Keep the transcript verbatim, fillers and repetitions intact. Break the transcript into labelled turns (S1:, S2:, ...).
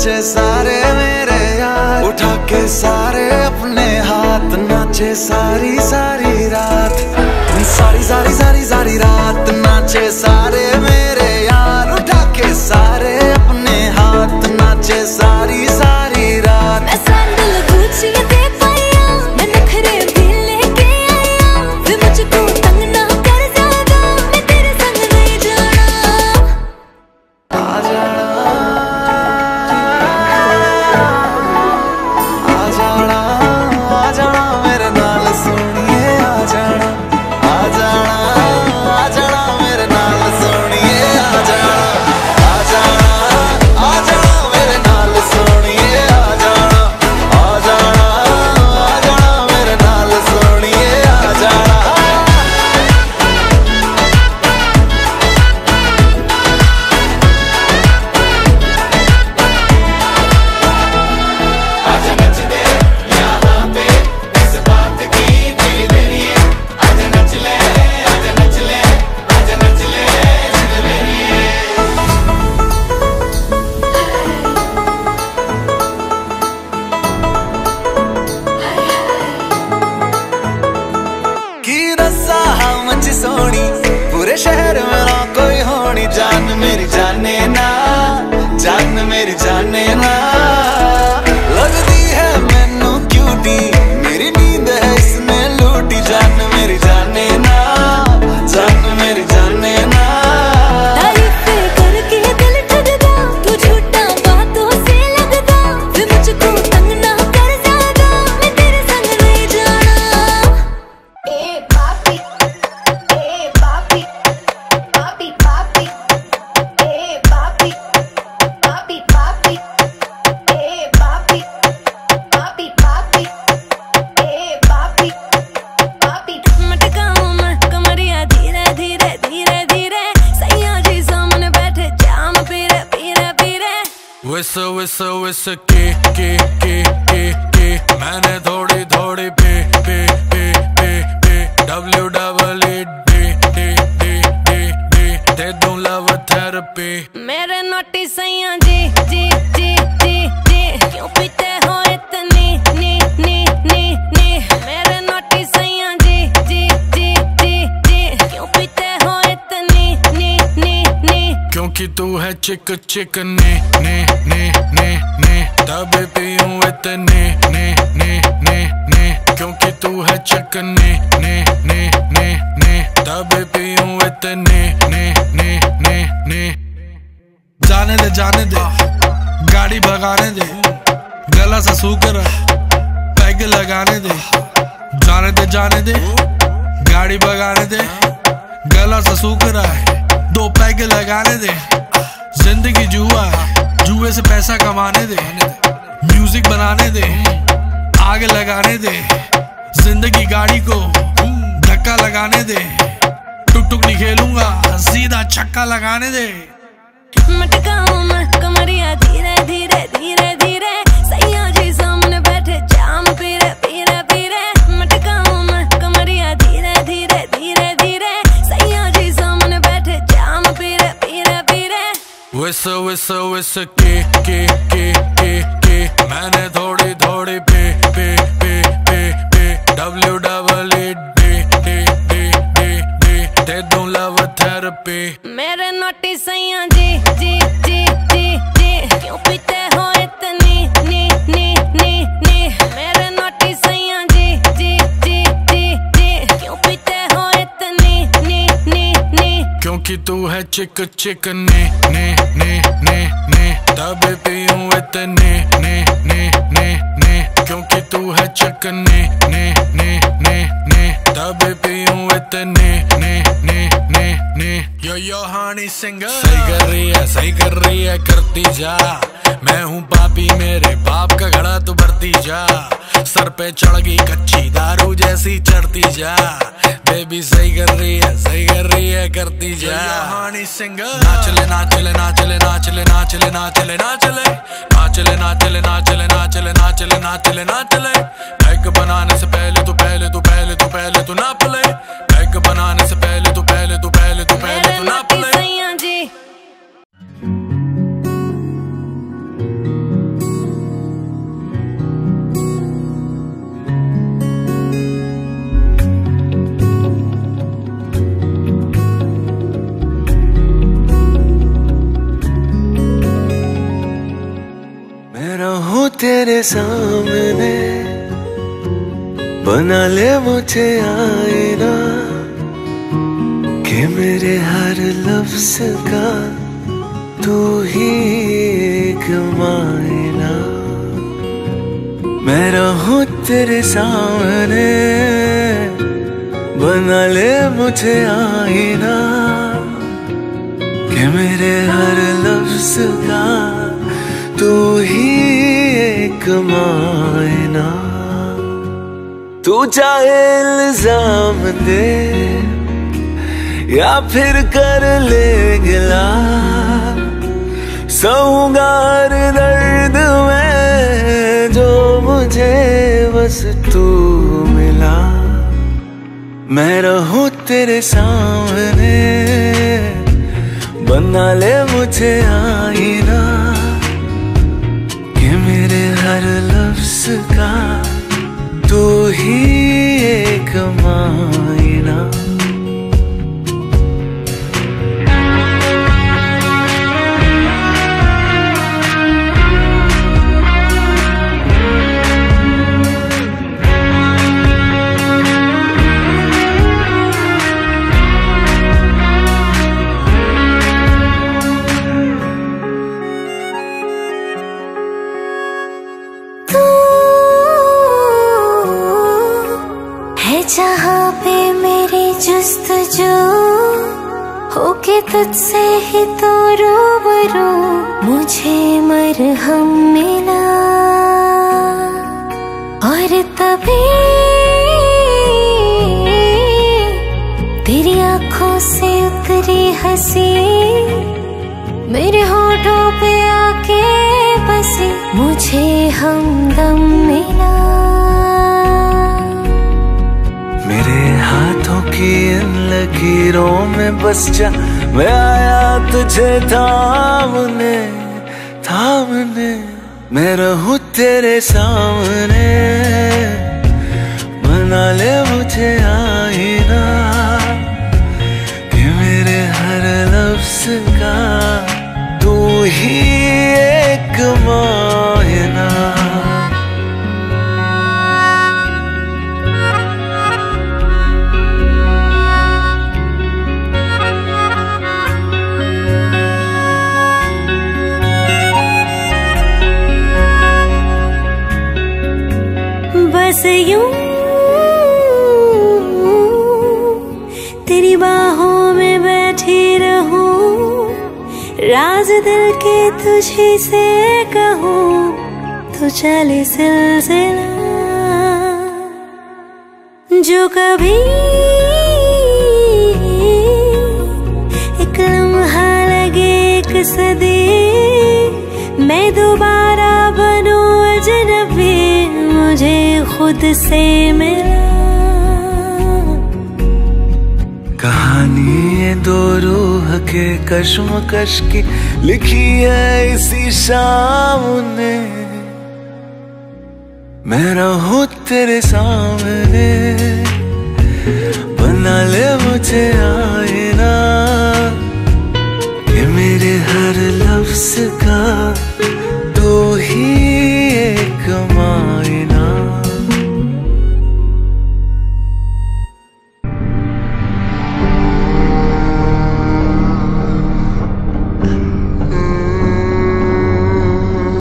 S1: नाचे सारे मेरे यार, उठा के सारे अपने हाथ, नाचे सारी सारी रात, सारी सारी सारी सारी रात, नाचे सारे मेरे यार, उठा के सारे अपने हाथ, नाचे सारी सारी रात।
S2: मैं सैंडल गुच्ची दे पाया, मैं नखरे भी लेके आया, वे मुझको तंग ना कर ज्यादा, मैं तेरे संग नहीं जाना।
S1: आ जाना आ जाना आ जाना मेरे नाल सोनिए, आ जाना आ जाना आ जाना मेरे नाल सोनिए, आ जाना आ जाना आ जाना मेरे नाल सोनिए, आ जाना आ जाना आ जाना मेरे नाल सोनिए, आ जाना। आजा नच दे यहाँ पे, इस बात की दिल मेरी है, आजा नच ले आजा नच ले आजा नच ले दिल मेरी है। की रसा मच सोनी, पूरे शहर में ना कोई होनी, जान मेरी जाने ना, जान मेरी जाने ना, लगती है मैनू क्यूटी, मेरी नींद है इसने लूटी, जान मेरी जाने ना, जान मेरी जाने ना।
S2: तारीफें करके दिल ठगदा, तू झूठा बातों से लगदा, वे मुझको तंग ना कर ज्यादा, मैं तेरे संग नहीं जाना। ए पापी ए पापी पापी पापी, ए पापी पापी पापी, ए पापी पापी पापी, ए पापी पापी। मटकाऊं मैं कमरिया धीरे धीरे धीरे धीरे, सैया जी सामने बैठे जाम पीरे पीरे पीरे।
S3: विस विस विस के के के के के, मैंने थोड़ी थोड़ी पे पे पे पे पे, W double E D D D D D, दे दूं लव थेरेपी।
S2: मेरे नोटी सैया जी जी जी जी जी, क्यों पीते हो इतनी नी नी नी नी, मेरे नोटी सैया जी जी जी जी जी, क्यों पीते हो इतनी नी नी नी।
S3: क्योंकि तू है चिक चिक ने ने ने ने ने, तब पीऊं इतने ने ने ने ने, क्योंकि तू है चिक ने ने ने ने ने, तब पीऊं इतने ने ने ने ने। जाने दे जाने दे, गाड़ी भगाने दे, गला सा सूकर पैग लगाने दे, जाने दे जाने दे, गाड़ी भगाने दे, गला सा सूकर दो पैग लगाने दे। जिंदगी जुआ है, जुए से पैसा कमाने दे, म्यूजिक बनाने दे, आग लगाने दे, जिंदगी गाड़ी को धक्का लगाने दे, टुक टुक नहीं खेलूंगा, सीधा छक्का लगाने दे।
S2: मटकाऊं मैं कमरिया धीरे धीरे धीरे धीरे, सैया जी सामने बैठे जाम पीरे पीरे पीरे। मटकाऊं मैं कमरिया धीरे धीरे धीरे धीरे, सैया जी सामने बैठे जाम पीरे पीरे पीरे।
S3: विस विस विस के के के के के, मैंने थोड़ी थोड़ी पे पे पे पे पे, W double E D D D D D, दे दूं लव थेरेपी।
S2: मेरे नोटी सैया जी जी जी जी जी, क्यों पीते हो इतनी नी नी नी नी, मेरे नोटी सैया जी जी जी जी जी, क्यों पीते हो इतनी नी नी नी।
S3: क्योंकि तू है चिक चिक ने ने ने ने ने, तब पीऊं इतने ने ने ने ने, क्योंकि तू है चिक ने ने ने ने ने, तब पीऊं इतने ने ने ने ने। यो यो हानी सिंगर सही कर रही है सही कर रही है, करती जा, मैं हूँ पापी मेरे बाप का घड़ा तू भरती जा, सर पे चढ़ गई कच्ची दारू जैसी चढ़ती जा, बेबी सही कर रही है सही कर रही है, करती जा। हानी सिंगर नाचले नाचले नाचले नाचले नाचले नाचले नाचले नाचले नाचले नाचले नाचले नाचले नाचले नाचले, पैक बनाने से पहले तू पहले तू पहले तू पहले तू नाप ले, पैक बनाने से पहले तू पहले तू पहले तू पहले तू नाप ले।
S2: सैया जी
S1: तेरे सामने, बना ले मुझे आईना कि मेरे हर लफ्ज का तू ही एक मायना। मैं रहूं तेरे सामने, बना ले मुझे आईना कि मेरे हर लफ्ज का तू ही एक मायना। तू चाहे इल्जाम दे या फिर कर ले गिला, सहूंगा हर दर्द में जो मुझे बस तू मिला। मैं रहूं तेरे सामने, बना ले मुझे आईना कि मेरे हर लफ्ज का तू ही एक मायना।
S2: जहाँ पे मेरी जुस्तजू होके तुझसे ही तो रूबरू, मुझे मरहम मिला और तभी तेरी आँखों से उतरी हंसी मेरे होठों पे आके बसी, मुझे हमदम मिला।
S1: मेरे हाथों की इन लकीरों में बस जा, मैं आया तुझे थामने थामने। मैं रहूं तेरे सामने, बना ले मुझे आईना कि मेरे हर लफ्ज का तू ही एक मायना।
S2: बस यूं तेरी बाहों में बैठी रहूं, राज दिल के तुझे से कहूं, तो चले सिलसिला जो कभी एक लम्हा लगे एक सदी, मैं दोबारा बनूं अजनबी, मुझे खुद से मिला।
S1: कहानी ये दो रूह के कश्मकश की लिखी है इसी शाम ने। मैं रहूं तेरे सामने, बना ले मुझे आईना कि मेरे हर लफ्ज का